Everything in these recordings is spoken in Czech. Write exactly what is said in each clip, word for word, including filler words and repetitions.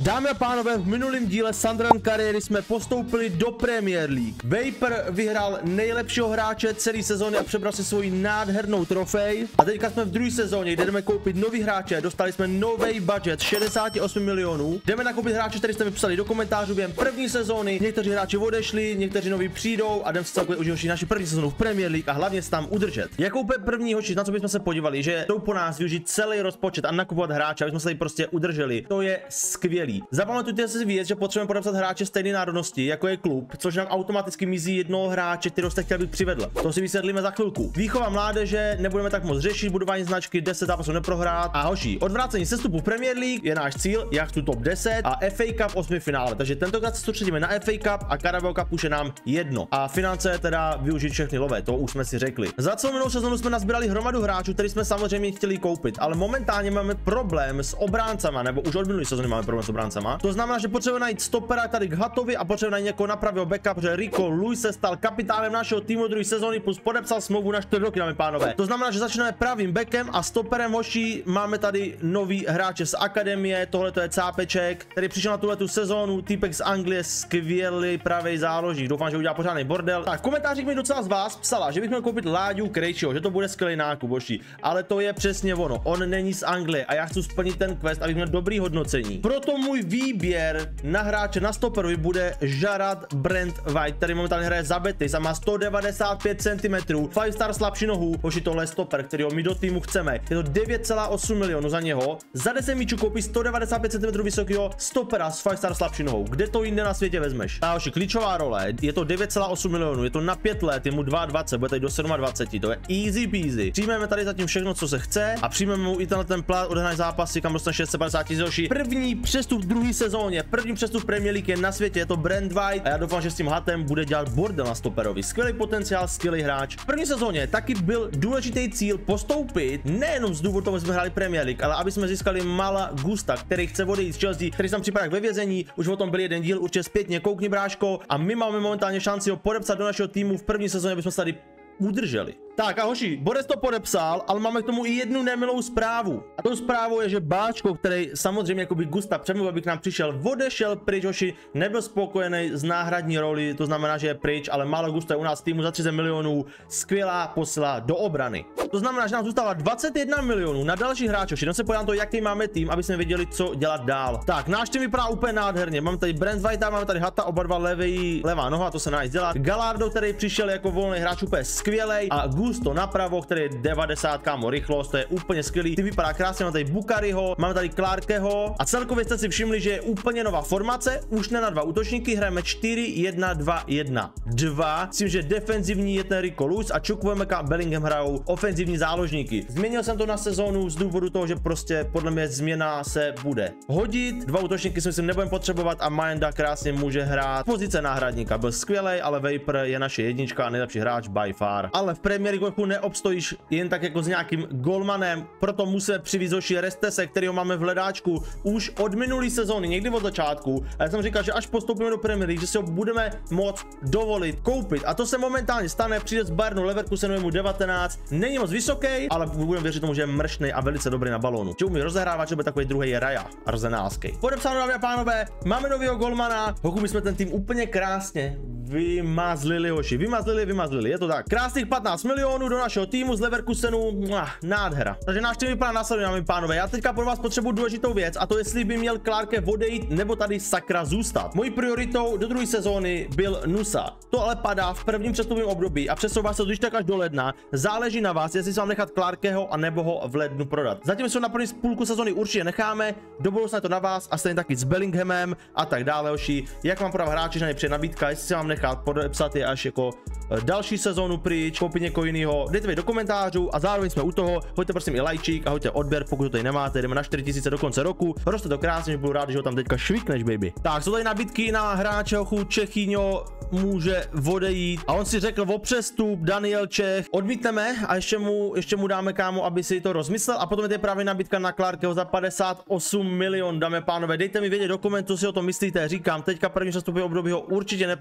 Dámy a pánové, v minulém díle Sunderland kariéry jsme postoupili do Premier League. Vapor vyhrál nejlepšího hráče celé sezóny a přebral si svoji nádhernou trofej. A teďka jsme v druhé sezóně, kde jdeme koupit nový hráče. Dostali jsme nový budget šedesát osm milionů. Jdeme nakoupit hráče, který jste mi psali do komentářů během první sezóny. Někteří hráči odešli, někteří noví přijdou a jdeme si celkově užít naši první sezónu v Premier League a hlavně se tam udržet. Jako první hoši, na co bychom se podívali, že jdou po nás využít celý rozpočet a nakupovat hráče, aby jsme se tady prostě udrželi. To je skvělý. Zapamatujte si věc, že potřebujeme podepsat hráče stejné národnosti, jako je klub, což nám automaticky mizí jednoho hráče, kterého jste chtěli, bych přivedl. To si vysvětlíme za chvilku. Výchova mládeže nebudeme tak moc řešit, budování značky, deset zápasů neprohrát. A hoši, odvrácení sestupu v Premier League je náš cíl, jak tu top deset a F A Cup v osmi finále. Takže tentokrát se soustředíme na F A Cup a Carabao Cup už je nám jedno. A finance teda využít všechny lové, to už jsme si řekli. Za celou minulou sezonu jsme nazbírali hromadu hráčů, který jsme samozřejmě chtěli koupit, ale momentálně máme problém s obráncama, nebo už od minulé sezony máme problém s obráncama. To znamená, že potřebujeme najít stopera tady k Hatovi a potřebujeme najít někoho na pravého backup, protože Rico Lewis se stal kapitánem našeho týmu druhé sezóny plus podepsal smlouvu na čtyři roky, dámy pánové. To znamená, že začneme pravým backem a stoperem, hoši, máme tady nový hráče z akademie, tohle to je Cápeček, který přišel na tuhletu sezónu, týpek z Anglie, skvělý pravý záložník, doufám, že udělá pořádný bordel. Tak v komentářích mi docela z vás psala, že bych měl koupit Láďu Krejčího, že to bude skvělý nákup, hoši, ale to je přesně ono, on není z Anglie a já chci splnit ten quest, abych měl dobrý hodnocení. Proto můj výběr na hráče na stoperovi bude Jarrad Brent White, který momentálně hraje za Betis a má sto devadesát pět centimetrů, pět star slabší nohu, hoši, tohle je stoper, kterýho my do týmu chceme. Je to devět celá osm milionů za něho. Za deset míčů koupí sto devadesát pět centimetrů vysokého stopera s pět star slabší nohou. Kde to jinde na světě vezmeš? A hoši, klíčová role, je to devět celá osm milionů, je to na pět let, je mu dvacet dva, bude tady do dvacet sedm, to je easy peasy. Přijmeme tady zatím všechno, co se chce a přijmeme mu i tenhle ten plat, odehrání zápasy, kam dostane šest set padesát tisíc, hoši. První přestup v druhé sezóně, první přestup Premier League je na světě, je to Brent White a já doufám, že s tím Hatem bude dělat bordel na stoperovi. Skvělý potenciál, skvělý hráč. V první sezóně taky byl důležitý cíl postoupit, nejenom z důvodu toho, že jsme hráli Premier League, ale aby jsme získali Mala Gusta, který chce odejít z Chelsea, který se tam připadá ve vězení. Už o tom byl jeden díl, určitě zpětně koukni, bráško, a my máme momentálně šanci ho podepsat do našeho týmu v první sezóně, aby jsme se tady udrželi. Tak a hoši, Borec to podepsal, ale máme k tomu i jednu nemilou zprávu. A tou zprávou je, že Báčko, který samozřejmě jakoby Gusta přemluvil, aby k nám přišel, odešel pryč, hoši, nebyl spokojený z náhradní roli, to znamená, že je pryč, ale málo Gusta je u nás v týmu za třicet milionů, skvělá posila do obrany. To znamená, že nám zůstává dvacet jedna milionů na další hráče, hoši, no se podívám to, jaký máme tým, aby jsme věděli, co dělat dál. Tak, náš tým vypadá úplně nádherně, máme tady Brent Whitea, máme tady Hata, oba dva levý, levá noha, to se dá dělat. Gallardo, který přišel jako volný hráč, úplně skvělej, a Gusto napravo, který je devadesát, kámo, rychlost, to je úplně skvělý. Ty vypadá krásně, máme tady Bukariho, máme tady Clarkeho a celkově jste si všimli, že je úplně nová formace, už ne na dva útočníky, hrajeme čtyři jedna dva jedna dva, s tím, že defenzivní je ten Rico Lewis a Chukwuemeka a Bellingham hrajou ofenzivní záložníky. Změnil jsem to na sezónu z důvodu toho, že prostě podle mě změna se bude hodit. Dva útočníky si myslím nebudeme potřebovat a Majenda krásně může hrát pozice náhradníka. Byl skvělej, ale Vapor je naše jednička a nejlepší hráč by far. Ale v Premier League neobstojíš jen tak jako s nějakým golmanem, proto musíme přivést hoši Restese, kterýho máme v hledáčku už od minulé sezóny, někdy od začátku. A já jsem říkal, že až postoupíme do Premier League, že si ho budeme moct dovolit koupit. A to se momentálně stane, přijde z Bayernu Leverkusenu, je mu devatenáct, není moc vysoký, ale budeme věřit tomu, že je mršnej a velice dobrý na balónu. Že umí rozehrávat, že bude takový druhý Raja arzenálský. Podepsáno, dámy a pánové, máme nového golmana. Hochu, my jsme ten tým úplně krásně vymazlili, hoši, vymazlili, vymazlili, je to tak. Krásných patnáct milionů do našeho týmu z Leverkusenu, Mua, nádhera. Takže náš tým vypadá následně, dámy a pánové. Já teďka pro vás potřebuji důležitou věc, a to jestli by měl Clarke odejít nebo tady sakra zůstat. Mojí prioritou do druhé sezóny byl Nusa. To ale padá v prvním přestupním období a přesouvá se když tak až do ledna. Záleží na vás, jestli se vám nechat Clarkeho a nebo ho v lednu prodat. Zatím se ho na první půlku sezóny určitě necháme, do budoucna je to na vás a stejně taky s Bellinghamem a tak dále, hoši. Jak vám prodat hráči, že nepřijde nabídka, jestli se vám nechat podepsat je až jako další sezónu pryč, koupit někoho jiného, dejte mi do komentářů a zároveň jsme u toho, hoďte prosím i lajčík a hoďte odběr, pokud to tady nemáte, jdeme na čtyři tisíce do konce roku, roste to krásně, budu rád, že ho tam teďka švikneš, baby. Tak, jsou tady nabídky na hráče, hochu, Čechýňo může odejít a on si řekl o přestup, Daniel Čech, odmítneme a ještě mu, ještě mu dáme, kámo, aby si to rozmyslel a potom je tady právě nabídka na Clarkeho za padesát osm milionů, dámy a pánové, dejte mi vědět do komentu, co si o tom myslíte, říkám, teďka první přestupové období ho určitě neprodám,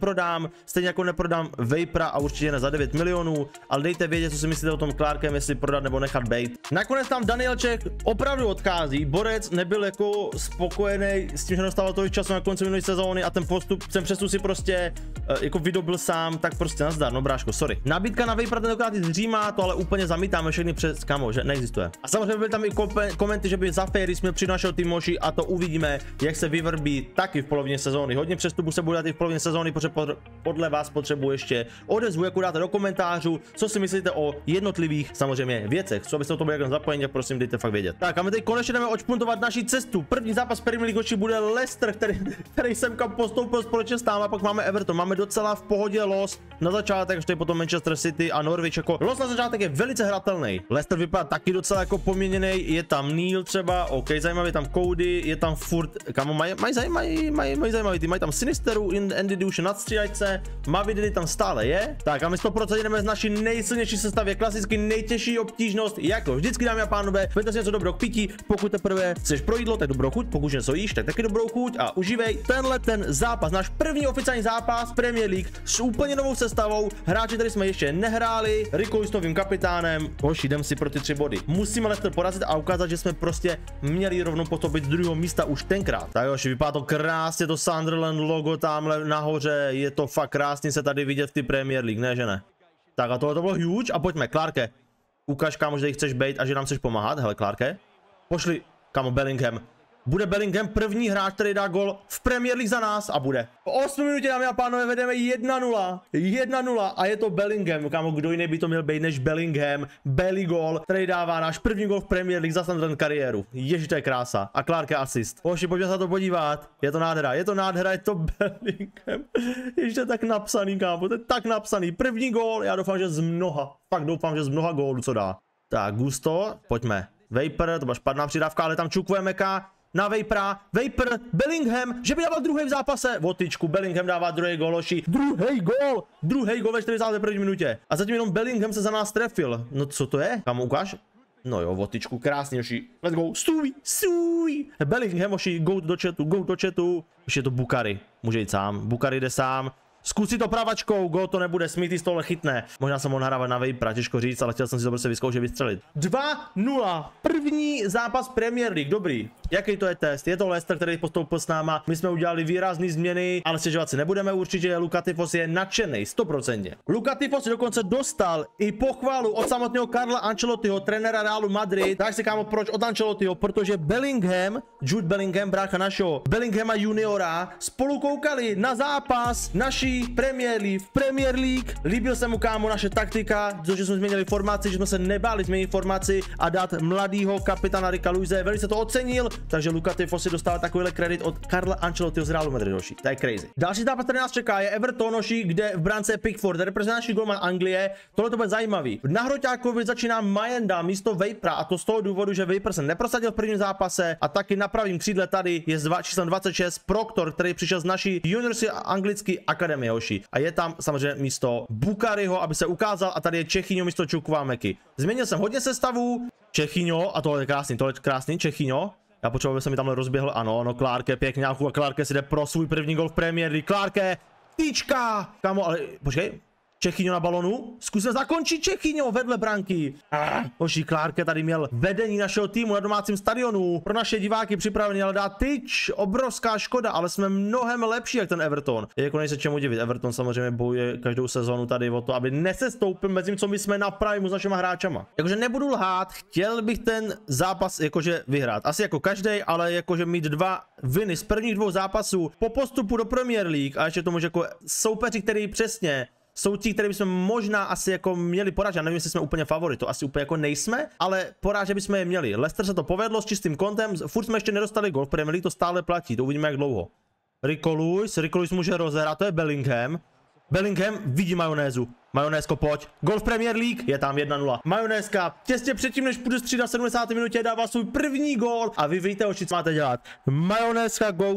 neprodám, stejně jako neprodám Vapora a určitě ne za devět milionů, ale dejte vědět, co si myslíte o tom Clarkem, jestli prodat nebo nechat bejt. Nakonec tam Danielček opravdu odchází, borec nebyl jako spokojený s tím, že dostával tolik času na konci minulé sezóny a ten postup, ten přestup si prostě uh, jako vydobil sám, tak prostě nazdar, no bráško, sorry. Nabídka na Vapora tentokrát z Říma, to ale úplně zamítáme všechny přes kamo, že neexistuje. A samozřejmě byly tam i komenty, že by za Ferris měl přinášel Timoši a to uvidíme, jak se vyvrbí taky v polovině sezóny. Hodně přestupů se bude dát i v polovině sezóny, protože podle vás potřebuji ještě odezvu, jako dáte do komentářů, co si myslíte o jednotlivých samozřejmě věcech. Co byste o tom byli jak zapojení, tak prosím dejte fakt vědět. Tak a my teď konečně jdeme odšpuntovat naši cestu. První zápas Premier League bude Leicester, který, který jsem kam postoupil společně s námi, a pak máme Everton. Máme docela v pohodě los na začátek, až to je potom Manchester City a Norwich. Jako los na začátek je velice hratelný. Leicester vypadá taky docela jako poměněný, je tam Neil třeba, OK, zajímavý, tam Cody, je tam furt, kamo, mají mají zajímavý, mají mají zajímavý tým, mají tam Sinisteru, Andy už na střídačce, Mavididi tam stále je. Tak a my sto procent jdeme z naší nejsilnější sestavě, klasicky nejtěžší obtížnost, jako vždycky, dámy a pánové, vezměte si něco dobrou k pití, pokud teprve chceš pro jídlo, tak dobrou chuť, pokud něco jíš, tak taky dobrou chuť a užívej tenhle ten zápas, náš první oficiální zápas Premier League s úplně novou sestavou, hráči, tady jsme ještě nehráli, Rico s novým kapitánem, hoši, jdem si pro ty tři body. Musíme Leicester porazit a ukázat, že jsme prostě měli rovnou postoupit z druhého místa už tenkrát. Tak hoši, vypadá to krásně, to Sunderland logo tamhle nahoře, je to fakt krásně se tady vidět v ty Premier League, ne že ne? Tak a tohle to bylo huge a pojďme, Clarke, ukaž kámo, že chceš bejt a že nám chceš pomáhat, hele Clarke, pošli, kámo, Bellingham. Bude Bellingham první hráč, který dá gol v Premier League za nás a bude. Po osmi minutě, dámy a pánové, vedeme jedna nula. jedna nula a je to Bellingham. Kámo, kdo jiný by to měl být než Bellingham. Belly gol, který dává náš první gol v Premier League za Sunderland kariéru. Ježiš, to je krása. A Clarke assist. Hoši, pojďme se na to podívat. Je to nádhera, je to nádhera, je to Bellingham. Ještě tak napsaný, kámo, to je tak napsaný. První gol, já doufám, že z mnoha. Fakt doufám, že z mnoha gólů, co dá. Tak, Gusto, pojďme. Vapor, to byla špatná přidávka, ale tam čukujeme ka. Na Vapora, Vapor, Bellingham, že by dával druhý v zápase. Votyčku, Bellingham dává druhý gol, hoši. Druhý gol, druhý gol ve čtyřicáté první minutě. A zatím jenom Bellingham se za nás trefil. No co to je? Kam ukáž? No jo, Votyčku, krásný, hoši. Let's go, stůj, stůj. Bellingham, hoši, go do chatu, go do chatu. Už je to Bukary, může jít sám. Bukary jde sám. Zkusí to pravačkou, gol to nebude, Smithy z tohle chytne. Možná jsem mohl nahrávat na Vapora, těžko říct, ale chtěl jsem si to prostě vyzkoušet vystřelit. dva nula, první zápas Premier League, dobrý. Jaký to je test? Je to Leicester, který postoupil s náma, my jsme udělali výrazné změny, ale stěžovat si nebudeme určitě, Luka Tifos je nadšený, sto procent. Luka Tifos dokonce dostal i pochvalu od samotného Carla Ancelottiho, trenéra Realu Madrid. Tak si kámo, proč od Ancelottiho? Protože Bellingham, Jude Bellingham, brácha našeho, Bellinghama juniora, spolu koukali na zápas naší Premier League, v Premier League. Líbil se mu kámo naše taktika, to, že jsme změnili formaci, že jsme se nebáli změnit formaci a dát mladýho kapitána Ricka Luise, velice to ocenil, takže Luka Tifos si dostává takovýhle kredit od Carla Ancelottiho z Realu Madrid, hoši. To je crazy. Další zápas, který nás čeká, je Everton, hoši, kde v bránce Pickford, reprezentační golman Anglie. Tohle to bude zajímavý. Na Hroťákovi začíná Majenda místo Vapora a to z toho důvodu, že Vapor se neprosadil v prvním zápase a taky na pravém křídle tady je číslem dvacet šest Proctor, který přišel z naší juniorské anglické akademie, hoši. A je tam samozřejmě místo Bukaryho, aby se ukázal, a tady je Čechyňo místo Čukvámeky. Změnil jsem hodně sestavu, Čechyňo, a tohle je krásný, tohle je krásný, Čechyňo. Já potřebuji, aby se mi tamhle rozběhl, ano, no Clarke, pěkně, a Clarke si jde pro svůj první gol v Premier League, Clarke, tyčka, kámo, ale počkej. Čechyňo na balonu, zkusíme zakončit Čechyňo vedle branky. Ah, hoši, Clarke tady měl vedení našeho týmu na domácím stadionu. Pro naše diváky připravený, ale dá tyč, obrovská škoda, ale jsme mnohem lepší jak ten Everton. Je jako nejse čemu divit, Everton samozřejmě bojuje každou sezonu tady o to, aby nesestoupil mezi tím, co my jsme na primu s našima hráčama. Jakože nebudu lhát, chtěl bych ten zápas jakože vyhrát. Asi jako každý, ale jakože mít dva viny z prvních dvou zápasů po postupu do Premier League a ještě tomu, že jako soupeři, který přesně jsou ti, který bychom možná asi jako měli porážet. Nevím, jestli jsme úplně favorit, to asi úplně jako nejsme, ale porážet bychom je měli. Leicester se to povedlo s čistým kontem, furt jsme ještě nedostali gol v Premier League, to stále platí, to uvidíme jak dlouho. Rico Lewis, Rico Lewis může rozehrát, to je Bellingham. Bellingham vidí majonézu. Majonézko, pojď. Gol v Premier League, je tam jedna nula. Majonézka, těsně předtím, než půjde střídat v sedmdesáté minutě, dává svůj první gol a vy víte, o co máte dělat. Majonézka, goat,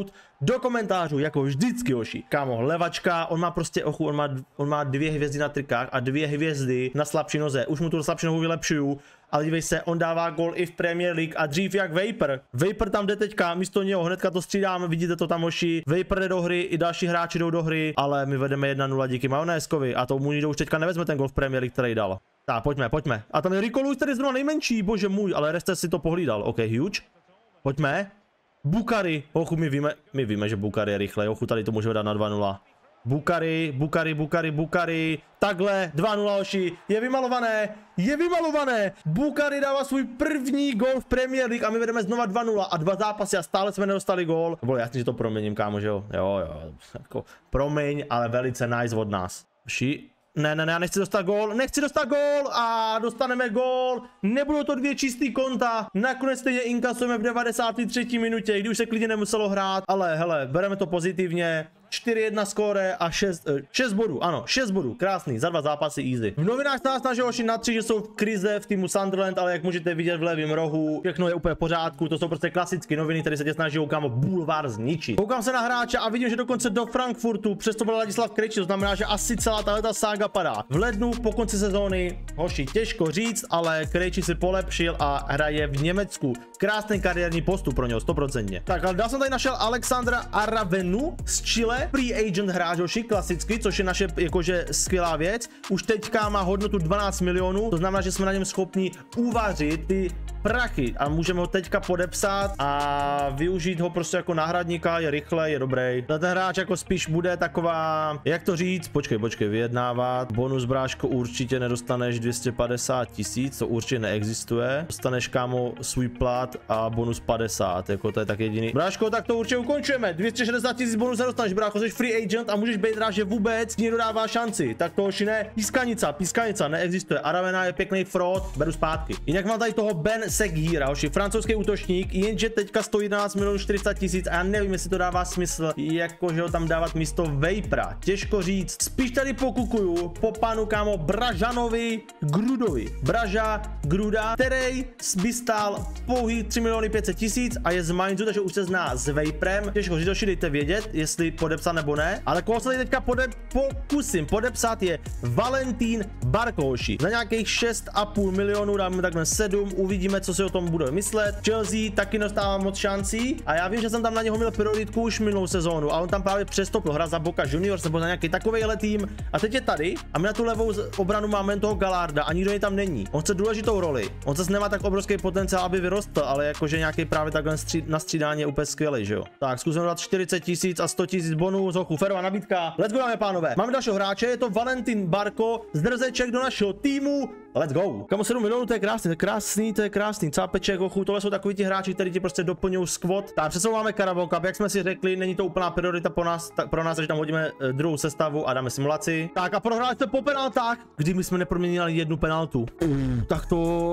do komentářů, jako vždycky, hoši. Kámo, levačka, on má prostě, ochu, on má, on má dvě hvězdy na trikách a dvě hvězdy na slabší noze. Už mu tu slabší nohu vylepšuju, ale dívej se, on dává gol i v Premier League a dřív jak Vapor. Vapor tam jde teďka, místo něho hnedka to střídáme, vidíte to tam, hoši. Vapor jde do hry, i další hráči jdou do hry, ale my vedeme jedna nula díky Majonézkovi a to mu nikdo už teďka nevezme ten gol v Premier League, který dal. Tak, pojďme, pojďme. A tam je Rico Lewis, tady zrovna nejmenší, bože můj, ale Reste si to pohlídal. OK, huge. Pojďme. Bukary, ochu, my víme, my víme, že Bukary je rychle, ochu, tady to můžeme dát na dva nula. Bukary, Bukary, Bukary, Bukary, takhle, dva nula, hoši, je vymalované, je vymalované, Bukary dává svůj první gol v Premier League a my vedeme znova dva nula a dva zápasy a stále jsme nedostali gol. Bylo jasný, že to proměním, kámo, že jo, jo, jo, jako promiň, ale velice nice od nás. Hoši, ne, ne, ne, já nechci dostat gól, nechci dostat gól a dostaneme gól, nebudou to dvě čistý konta, nakonec stejně inkasujeme v devadesáté třetí minutě, když už se klidně nemuselo hrát, ale hele, bereme to pozitivně. čtyři jedna skóre a šest bodů, ano, šest bodů, krásný, za dva zápasy easy. V novinách se nás snaží hoši na tři, že jsou v krize v týmu Sunderland, ale jak můžete vidět v levém rohu, všechno je úplně v pořádku, to jsou prostě klasické noviny, které se tě snaží, kámo, bulvár zničit. Koukám se na hráče a vidím, že dokonce do Frankfurtu, přesto byl Ladislav Krejčí, to znamená, že asi celá tato sága padá. V lednu po konci sezóny, hoši, těžko říct, ale Krejčí si polepšil a hraje v Německu. Krásný kariérní postup pro něho, sto procent. Tak, ale dál jsem tady našel Alexandra Aravenu z Chile. Free agent hráč, hoši, klasicky, což je naše jakože skvělá věc. Už teďka má hodnotu dvanáct milionů, to znamená, že jsme na něm schopni uvařit ty prachy a můžeme ho teďka podepsat a využít ho prostě jako náhradníka, je rychle, je dobrý. Ten hráč jako spíš bude taková, jak to říct, počkej, počkej, vyjednávat. Bonus, bráško, určitě nedostaneš dvě stě padesát tisíc, to určitě neexistuje. Dostaneš, kámo, svůj plat a bonus padesát, jako to je tak jediný. Bráško, tak to určitě ukončujeme, dvě stě šedesát tisíc bonus nedostaneš, brácho, jsi free agent a můžeš být rád, že vůbec někdo dává šanci. Tak to hoši ne, pískanica, pískanica neexistuje. Aravena je pěkný fraud, beru zpátky. Jinak mám tady toho Ben Seguira, hoši, francouzský útočník, jenže teďka stojí jedenáct milionů čtyři sta tisíc a já nevím, jestli to dává smysl, jakože ho tam dávat místo Vapora. Těžko říct. Spíš tady pokukuju po panu, kámo, Bražanovi Grudovi. Braža Gruda, který by stál pouhý tři miliony pět set tisíc a je z Mainzu, takže už se zná s Vaporem. Těžko říct, hoši, dejte vědět, jestli podepsat nebo ne. Ale koho se tady teďka pode pokusím podepsat je Valentín Barco, hoši. Za nějakých šest a půl milionů dáme takhle sedm, uvidíme, co si o tom bude myslet. Chelsea taky dostává moc šancí a já vím, že jsem tam na něho měl prioritku už minulou sezónu a on tam právě přestoupil, hra za Boca Juniors nebo za nějaký takovejhle tým a teď je tady a my na tu levou obranu máme toho Gallarda a nikdo tam není. On chce důležitou roli. On se nemá tak obrovský potenciál, aby vyrostl, ale jakože nějaký právě takhle na střídání je úplně skvělý, že jo. Tak zkusíme dát čtyřicet tisíc a sto tisíc bonus, hochu, ferová nabídka. Let's go, dáme pánové. Máme dalšího hráče, je to Valentín Barco, zdrzeček do našeho týmu. Let's go. Kamo, sedm milionů, to je krásný, to je krásný, to je krásný. Cápeček, hochu, tohle jsou takový ti hráči, kteří ti prostě doplňují squad. Tak přesouváme Carabao Cup, jak jsme si řekli, není to úplná priorita pro nás, tak pro nás, že tam hodíme uh, druhou sestavu a dáme simulaci. Tak a prohráli jsme po penaltách, kdy my jsme neproměnili jednu penaltu. Uh, tak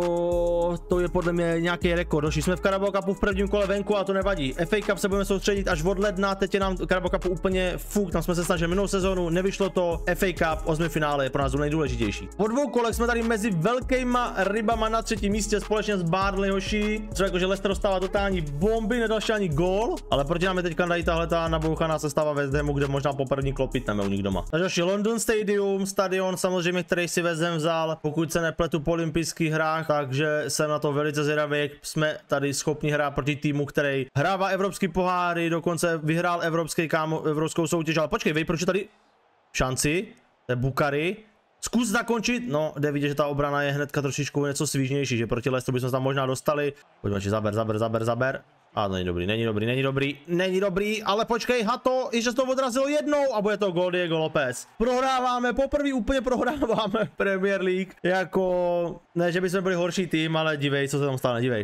to, to je podle mě nějaký rekord. Došli jsme v Carabao Cupu v prvním kole venku a to nevadí. F A Cup se budeme soustředit až od ledna, teď je nám Carabao Cupu úplně fuk, tam jsme se snažili minulou sezónu, nevyšlo to. F A Cup, osmi finále je pro nás nejdůležitější. Po dvou kolech jsme tady mezi velkýma rybama na třetím místě společně s Barley, hoši. Třeba jako, že Leicester dostává totální bomby, nedal ani gól, ale proti nám je teďka tady tahle ta nabouchaná sestava West Hamu, kde možná poprvní klopitneme u nich doma. Takže hoši, London Stadium, stadion samozřejmě, který si West Ham vzal, pokud se nepletu po olympijských hrách, takže jsem na to velice zvědavý, jak jsme tady schopni hrát proti týmu, který hrává evropský poháry, dokonce vyhrál evropský kámo, evropskou soutěž, ale počkej, vej, proč je tady šanci, to je Bukary. Zkus zakončit, no, jde vidět, že ta obrana je hnedka trošičku něco svížnější, že proti Leicesteru bychom se tam možná dostali. Pojďme, či zaber, zaber, zaber, zaber. A není dobrý, není dobrý, není dobrý, není dobrý, ale počkej, Hato, ještě to odrazilo jednou a bude to gol Diego Lopez. Prohráváme, poprvé úplně prohráváme Premier League, jako, ne, že bychom byli horší tým, ale dívej, co se tam stane, dívej.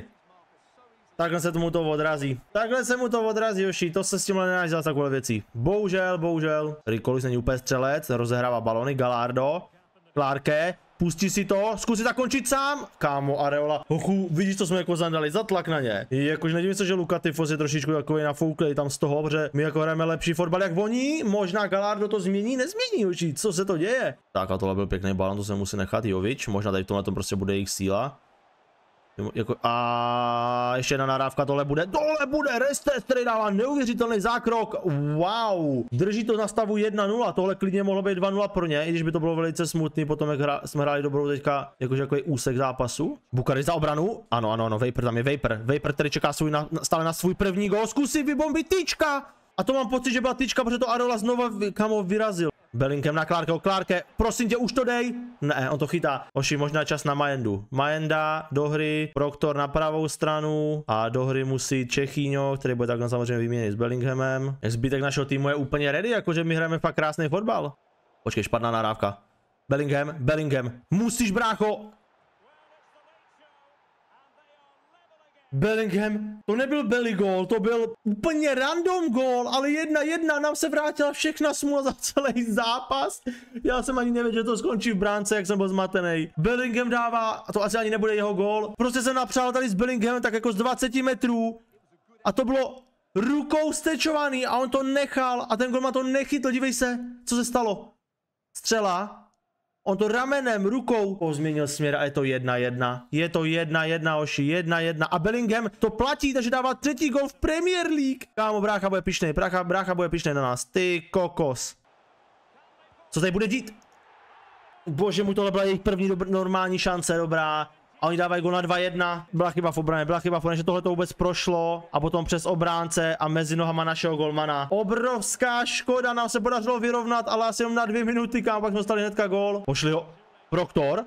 Takhle se tomu to odrazí. Takhle se mu to odrazí, Joši, to se s tímhle nenáš dělat takové věcí. Bohužel, bohužel. Rico Lewis není úplně střelec, rozehrává balony, Gallardo. Clarke, pustí si to, zkusí zakončit sám. Kámo, Areola, hochu, vidíš, co jsme jako zandali, zatlak na ně. Jakož nedivím se, že Luka Tifos je trošičku takový nafouklej tam z toho, protože my jako hrajeme lepší fotbal jak oni, možná Gallardo to změní, nezmění, hoši, co se to děje? Tak a tohle byl pěkný balon, to se musí nechat, Jovič, možná tady v tomhle tom prostě bude jejich síla. Jako, a ještě jedna narávka, tohle bude, tohle bude Restes, který dává neuvěřitelný zákrok, wow, drží to na stavu jedna nula, tohle klidně mohlo být dva nula pro ně, i když by to bylo velice smutný, potom jak hra, jsme hráli dobrou teďka, jakože jako úsek zápasu. Bukarest za obranu, ano, ano, ano, Vapor, tam je Vapor, Vapor, který čeká svůj na, stále na svůj první gol, zkusí vybombit tyčka, a to mám pocit, že byla tyčka, protože to Arola znova kamo vyrazil. Bellingham na Clarke, Clarke, prosím tě, už to dej. Ne, on to chytá. Oši, možná čas na Majendu. Majenda do hry, Proctor na pravou stranu a do hry musí Čechýňo, který bude takhle samozřejmě vyměnit s Bellinghamem. Zbytek našeho týmu je úplně ready, jakože my hrajeme fakt krásný fotbal. Počkej, špatná nahrávka. Bellingham, Bellingham, musíš, brácho. Bellingham, to nebyl belly goal, to byl úplně random goal, ale jedna jedna, nám se vrátila všechna smůla za celý zápas. Já jsem ani nevěděl, že to skončí v bránce, jak jsem byl zmatený. Bellingham dává, a to asi ani nebude jeho goal. Prostě jsem napřál tady s Bellinghamem tak jako z dvaceti metrů a to bylo rukou stečovaný a on to nechal a ten golman to nechytl, dívej se, co se stalo. Střela. On to ramenem, rukou pozměnil směr a je to jedna jedna. Je to jedna jedna, oši, jedna jedna. A Bellingham to platí, takže dává třetí gol v Premier League. Kámo, brácha bude pyšnej, brácha, brácha bude pyšnej na nás. Ty kokos. Co tady bude dít? Bože, mu tohle byla jejich první normální šance, dobrá. A oni dávají gol na dva jedna. Byla chyba v obraně, byla chyba v obraně, že tohle to vůbec prošlo. A potom přes obránce a mezi nohama našeho golmana. Obrovská škoda, nám se podařilo vyrovnat, ale asi jenom na dvě minuty, kam pak jsme dostali hnedka gol. Pošli ho. Proctor.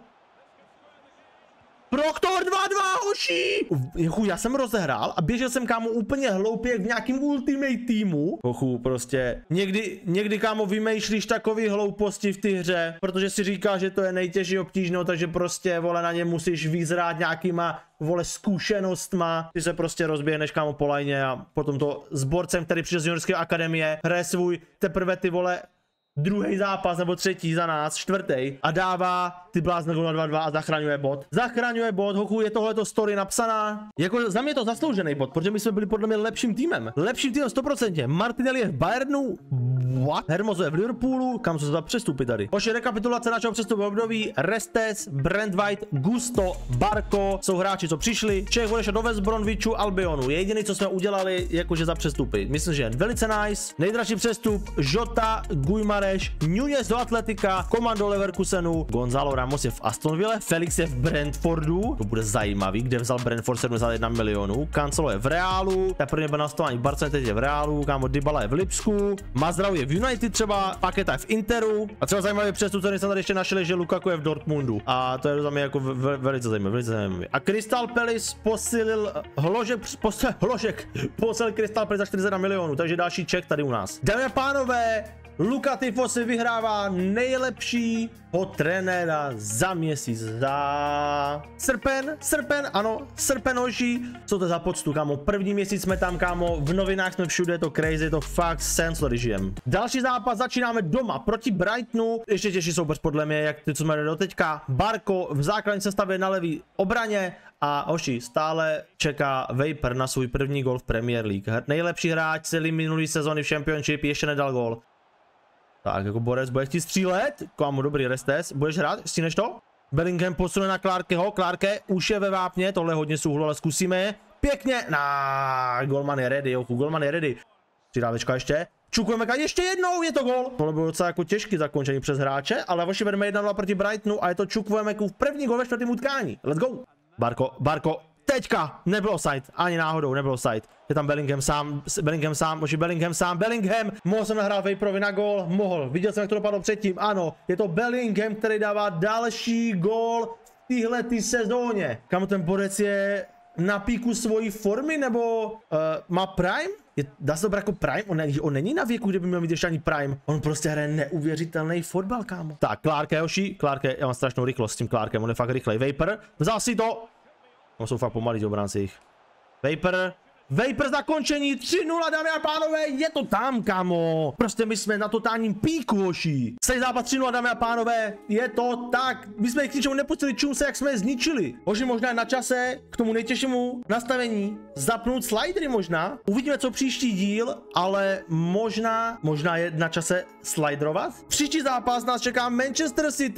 Proctor dva dva, hoši! Chuj, já jsem rozehrál a běžel jsem, kámo, úplně hloupě jak v nějakým ultimate týmu. Hochu, prostě někdy, někdy, kámo, vymýšlíš takový hlouposti v té hře, protože si říká, že to je nejtěžší obtížnou, takže prostě, vole, na ně musíš vyzrát nějakýma, vole, zkušenostma. Ty se prostě rozběhneš, kámo, po lajně a potom to s borcem, který přišel z juniorské akademie, hraje svůj teprve, ty vole, druhý zápas nebo třetí za nás, čtvrtý a dává ty blázne gol na dva dva a zachraňuje bod. Zachraňuje bod, hochu, je tohleto story napsaná. Jako za mě je to zasloužený bod, protože my jsme byli podle mě lepším týmem. Lepším týmem sto procent. Martinelli je v Bayernu. What? Hermoso je v Liverpoolu. Kam se za přestupy tady? Poši rekapitulace našeho přestupu období. Restes, Brent White, Gusto, Barco jsou hráči, co přišli. Čech odešel do West Bromwichu, Albionu. Jediný, co jsme udělali, jakože za přestupy. Myslím, že je velice nice. Nejdražší přestup Jota, Guimarães, Núñez do Atletika, Coman do Leverkusenu, Gonzalo Ramos je v Aston Ville, Felix je v Brentfordu, to bude zajímavý, kde vzal Brentford sedmdesát jedna milionů, Cancelo je v Reálu, teprve byl nastování v Barceloně, teď je v Reálu, kámo Dybala je v Lipsku, Mazraoui je v United třeba, Paketa je v Interu a třeba zajímavý přestup, který jsme tady ještě našli, že Lukaku je v Dortmundu a to je za mě jako velice zajímavé, velice zajímavé. A Crystal Palace posilil Hložek, posil, Hložek, posil Crystal Palace za čtyřicet jedna milionů, takže další Čech tady u nás. Dámy a pánové, Luka Tifo si vyhrává nejlepšího trenéra za měsíc, za srpen, srpen, ano, srpen hoší. Co to za poctu, kámo, první měsíc jsme tam, kámo, v novinách jsme všude, je to crazy, je to fakt sense, tady žijem. Další zápas začínáme doma proti Brightonu, ještě těžší soupeř podle mě, jak ty, co jsme do teďka. Barco v základní sestavě na levý obraně a hoši, stále čeká Vapor na svůj první gol v Premier League. Nejlepší hráč celý minulý sezony v Championship, ještě nedal gol. Tak, jako borec bude chtít střílet. Kámo, dobrý, Restes. Budeš hrát? Stíneš to? Bellingham posune na Clarkeho. Clarke už je ve vápně. Tohle hodně souhlu, ale zkusíme. Pěkně. Na, golman je ready, jochu. Golman je ready. Přidávečka ještě. Čukujeme ka ještě jednou, je to gol. Tohle bylo docela jako těžký zakončení přes hráče, ale vaši vedeme jedna nula proti Brightonu a je to Čukujeme v první gol ve čtvrtém utkání. Let's go. Barco, Barco. Teďka nebylo offside, ani náhodou nebylo offside. Je tam Bellingham sám, Bellingham sám, možná Bellingham sám, Bellingham. Mohl jsem nahrát Vaporovi na gól, mohl. Viděl jsem, jak to dopadlo předtím, ano. Je to Bellingham, který dává další gól v téhletý sezóně. Kam ten borec je na píku svojí formy, nebo uh, má prime? Je, dá se to brát jako prime? On, ne, on není na věku, kde by měl mít ještě ani prime. On prostě hraje neuvěřitelný fotbal, kámo. Tak, Clarke, hoši, Clarke, já mám strašnou rychlost s tím Clarkem, on je fakt rychlej. Vapor, vzal si to. No, jsou fakt pomalí obránci jich. Vapor. Vapor zakončení tři nula, dámy a pánové, je to tam, kámo. Prostě my jsme na totálním píku, hoši. Celý zápas tři nula, dámy a pánové, je to tak. My jsme jich k ničemu nepustili, čum se, jak jsme je zničili. Hoši, možná je na čase k tomu nejtěžšímu nastavení zapnout slidery možná. Uvidíme, co příští díl, ale možná, možná je na čase sliderovat. Příští zápas nás čeká Manchester City.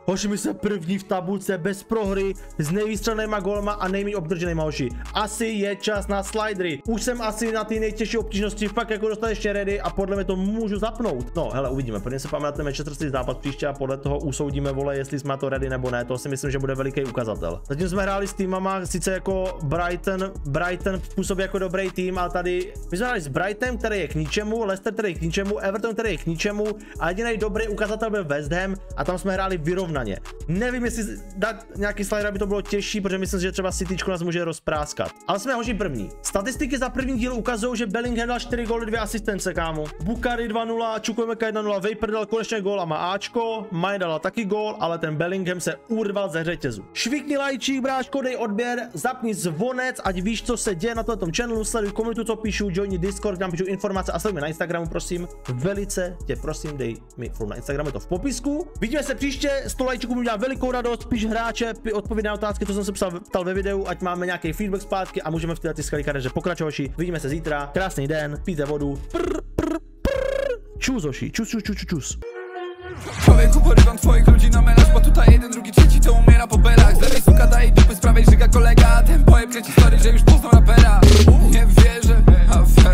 Hoši, my jsme první v tabulce bez prohry, s nejvýstřelnýma golma a nejméně obdrženýma, hoši. Asi je čas na slidery. Už jsem asi na ty nejtěžší obtížnosti fakt jako dostal ještě ready a podle mě to můžu zapnout. No, hele, uvidíme. Prvně se pamatujeme na ten Manchesterský zápas příště a podle toho usoudíme, vole, jestli jsme to ready nebo ne. To si myslím, že bude veliký ukazatel. Zatím jsme hráli s týmama, sice jako Brighton, Brighton působí jako dobrý tým, ale tady my jsme hráli s Brightonem, který je k ničemu, Leicester, který je k ničemu, Everton, který je k ničemu a jediný dobrý ukazatel byl West Ham a tam jsme hráli vyrovnaně. Nevím, jestli dát nějaký slider, aby to bylo těžší, protože myslím, že třeba Cityčko nás může rozpráskat. Ale jsme hoši první. Statistiky za první díl ukazují, že Bellingham dal čtyři góly, dvě asistence, kámo. Bukary dva nula, Chukwuemeka jedna nula, Vejper dal konečně gól a má Ačko, Maj dala taky gól, ale ten Bellingham se urval ze řetězu. Švikni lajčík, bráško, dej odběr, zapni zvonec, ať víš, co se děje na tomto channelu, sleduj komunitu, co píšu, joini Discord, tam píšu informace a sleduj mě na Instagramu, prosím. Velice tě prosím, dej mi follow na Instagramu, je to v popisku. Vidíme se příště, sto lajčíků mi dělá velikou radost, píš hráče, odpověď na otázky, to jsem se psal, ptal ve videu, ať máme nějaký feedback zpátky a můžeme v této skvělé kariéře pokračovat. Vidíme se zítra, krásný den, pijte vodu. Prr, prr, prr. Čus, hoši, čus, čus, čus, čus. Człowieku, porywam twoich ludzi na melanż, bo tutaj jeden, drugi, trzeci to umiera po belach. Z lewej suka daje dupy, z prawej żyga kolega. Ten pojeb kręci story, że już poznał rapera. Nie wierzę, afera.